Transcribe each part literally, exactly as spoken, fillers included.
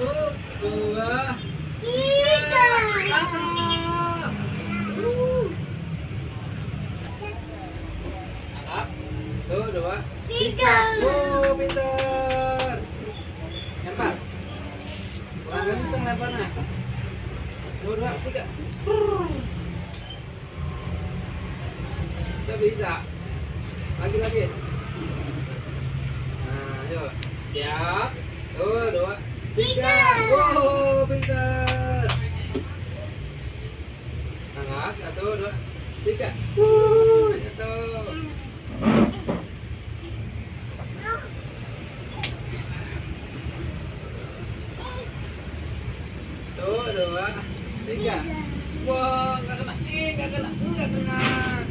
dua, tiga. angkat. Uh. Angkat. Tuh, dua, Tiga. Oh, pintar. Lempar. Kurang kenceng lemparnya. Dua, dua, tiga. Kita bisa. Lagi, lagi. Nah, ayo. Siap. Dua, dua, tiga. Oh, pintar. Angkat. Satu, dua, tiga. Uh, satu. Tuh, dua, tiga. Wah, nggak kena. Ih, nggak kena. Nggak kena.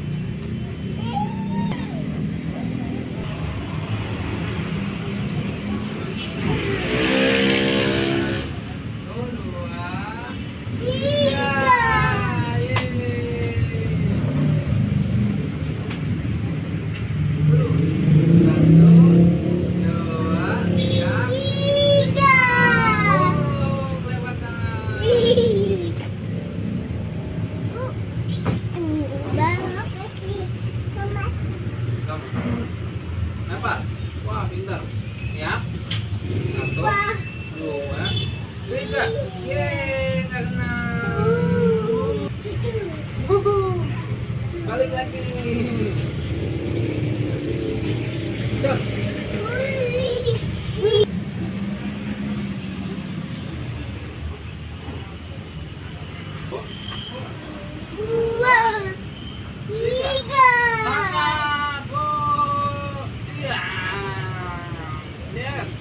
Tuh, dua, tiga. Yeay. Satu, dua, tiga. Tiga. Oh, kelewatan. Kamu. Lempar. Wah, pintar. Siap. Satu, dua, tiga. Yeay, nggak kena. Wuhu. Balik lagi. Stop. Oh, Dua, tiga. Angkat. Oh, iya. Yes.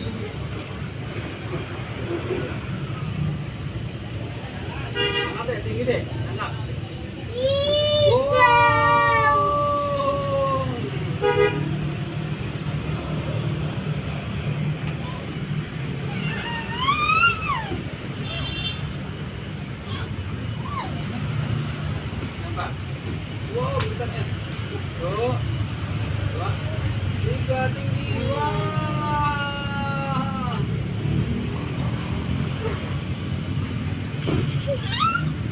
Angkat deh, tinggi deh. Angkat. Tiga. Oh. Lempar. Wow, bentarnya. Tuh. Dua. Tiga, tinggi. Wah.